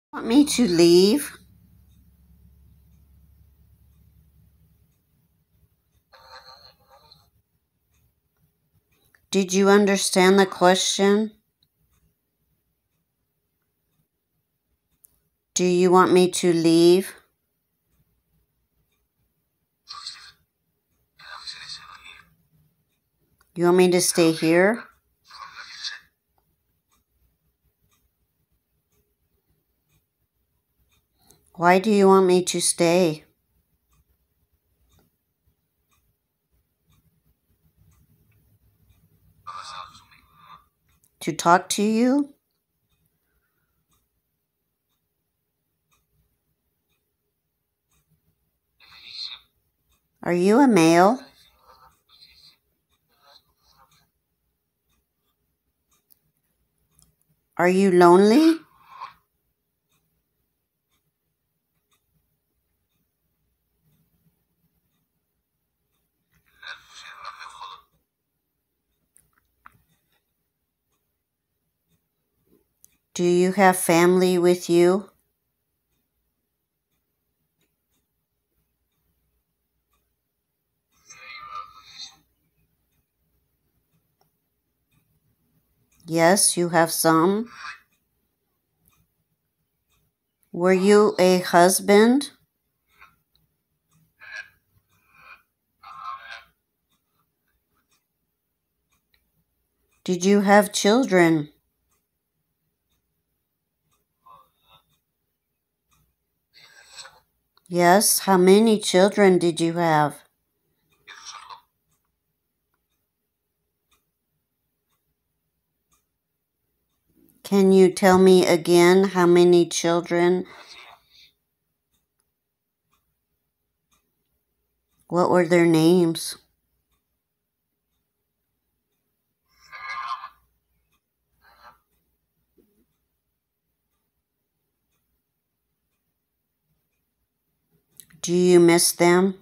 Want me to leave? Did you understand the question? Do you want me to leave? You want me to stay here? Why do you want me to stay? To talk to you? Are you a male? Are you lonely? Do you have family with you? Yes, you have some. Were you a husband? Did you have children? Yes, how many children did you have? Can you tell me again how many children? What were their names? Do you miss them?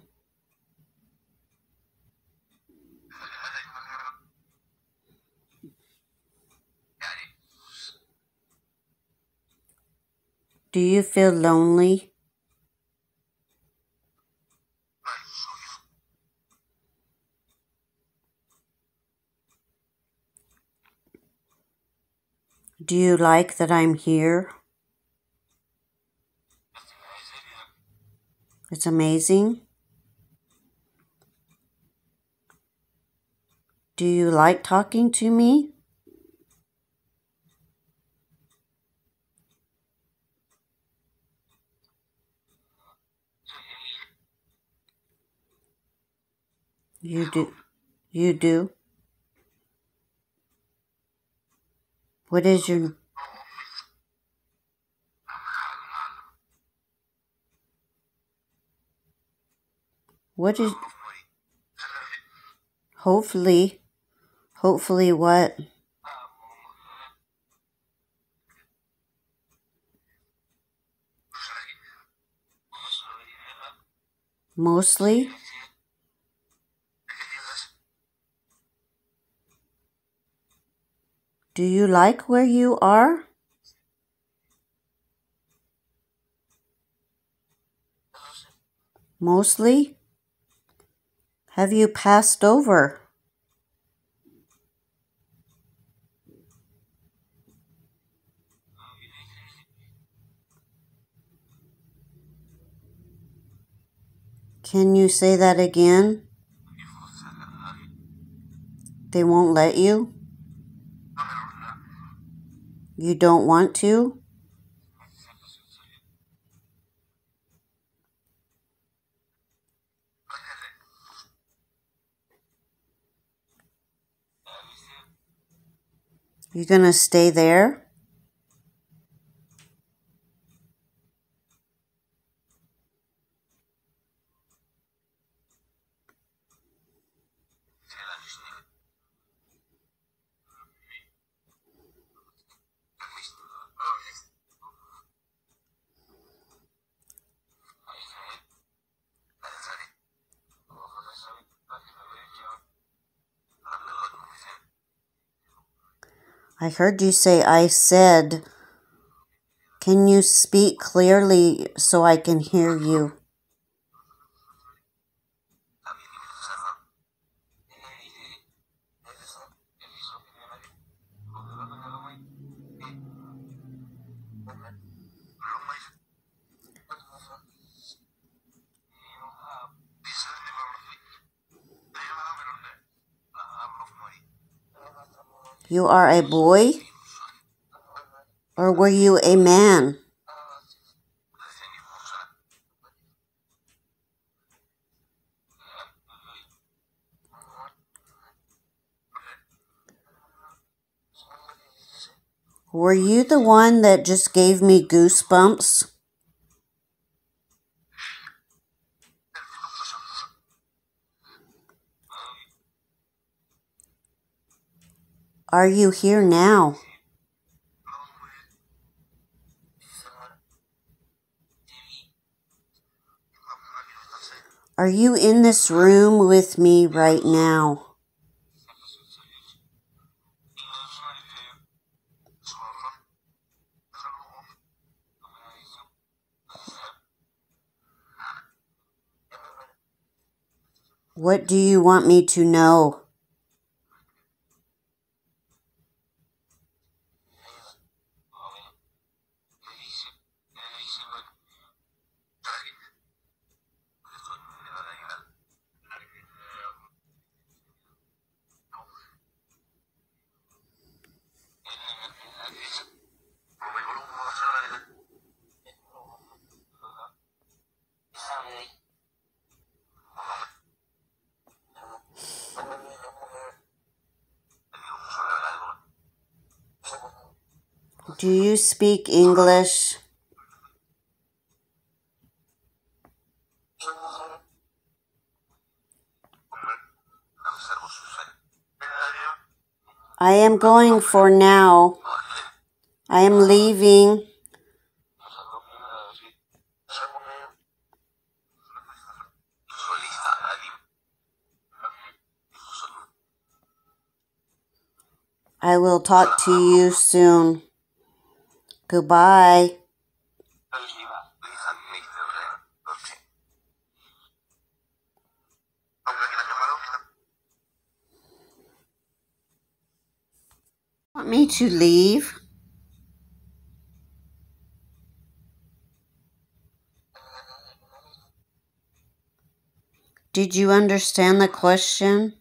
Do you feel lonely? Do you like that I'm here? It's amazing. Do you like talking to me? You do. You do. What is your... What is... Hopefully. Hopefully what? Mostly? Do you like where you are? Mostly? Have you passed over? Can you say that again? They won't let you? You don't want to? You gonna stay there? I heard you say I said. Can you speak clearly so I can hear you? You are a boy? Or were you a man? Were you the one that just gave me goosebumps? Are you here now? Are you in this room with me right now? What do you want me to know? Do you speak English? I am going for now. I am leaving. I will talk to you soon. Goodbye. Want me to leave? Did you understand the question?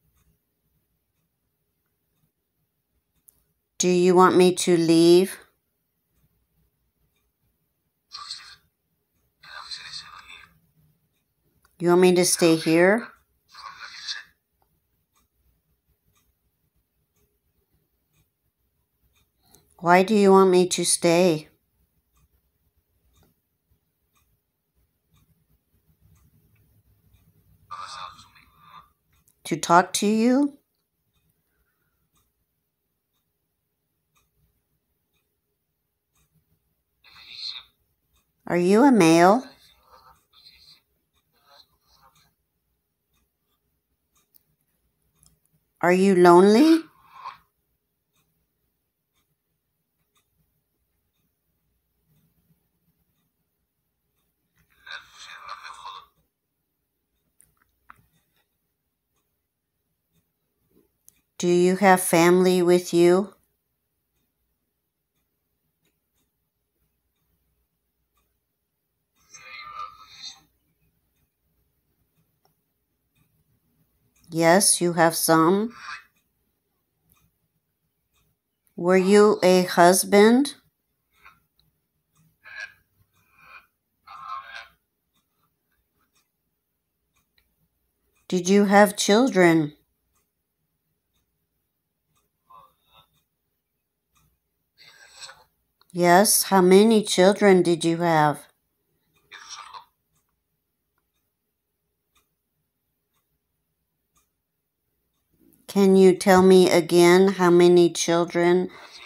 Do you want me to leave? You want me to stay here? Why do you want me to stay? To talk to you? Are you a male? Are you lonely? Do you have family with you? Yes, you have some. Were you a husband? Did you have children? Yes, how many children did you have? Can you tell me again how many children?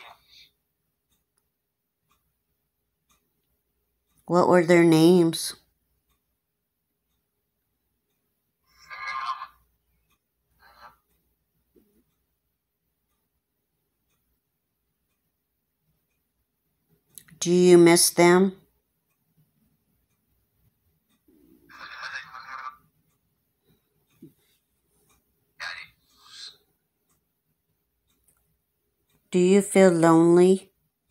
What were their names? Do you miss them? Do you feel lonely?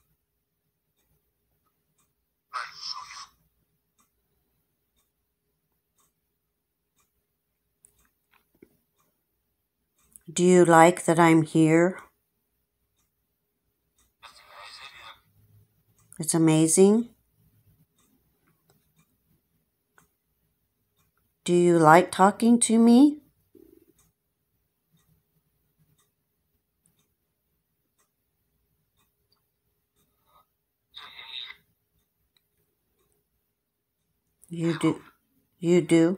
Do you like that I'm here? It's amazing. Do you like talking to me? You do. You do.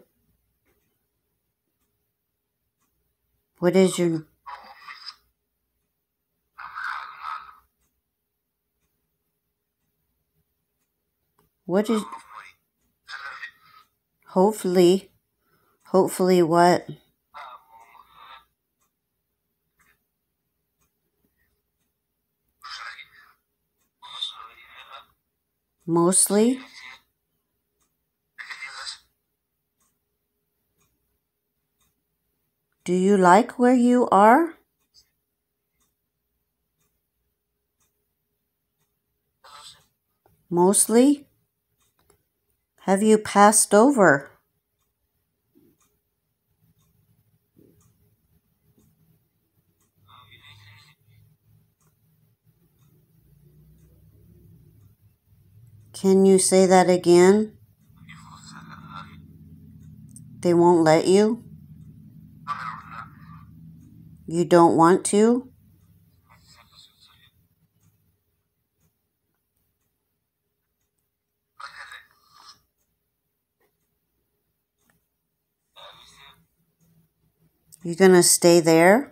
What is your... What is... Hopefully. Hopefully what? Mostly? Do you like where you are? Mostly? Have you passed over? Can you say that again? They won't let you? You don't want to? You gonna stay there?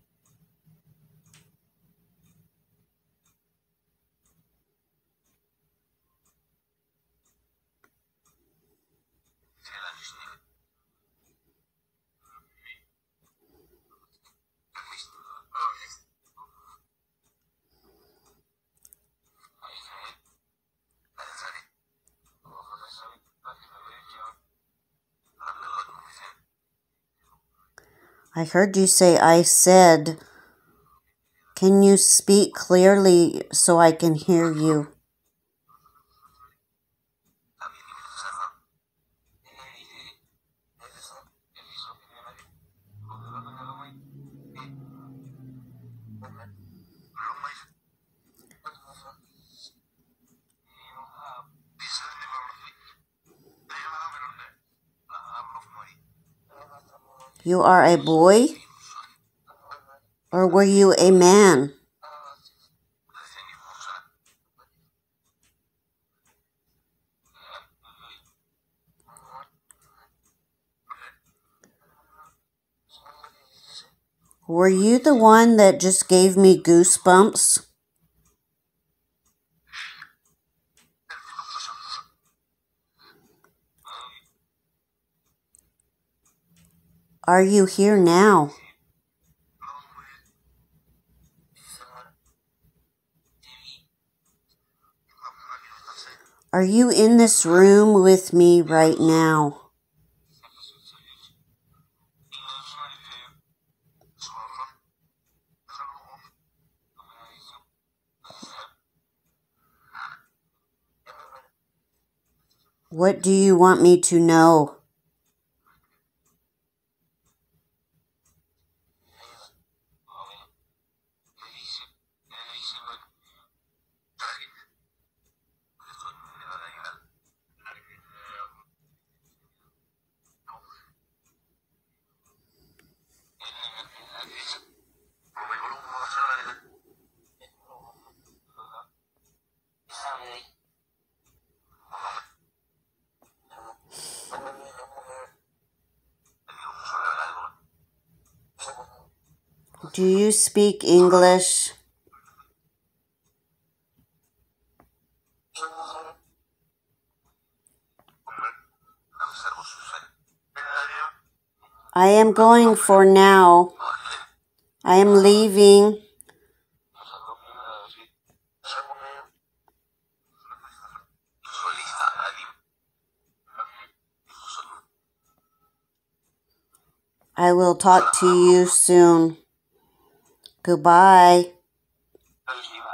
I heard you say I said. Can you speak clearly so I can hear you? You are a boy? Or were you a man? Were you the one that just gave me goosebumps? Are you here now? Are you in this room with me right now? What do you want me to know? Do you speak English? I am going for now. I am leaving. I will talk to you soon. Goodbye.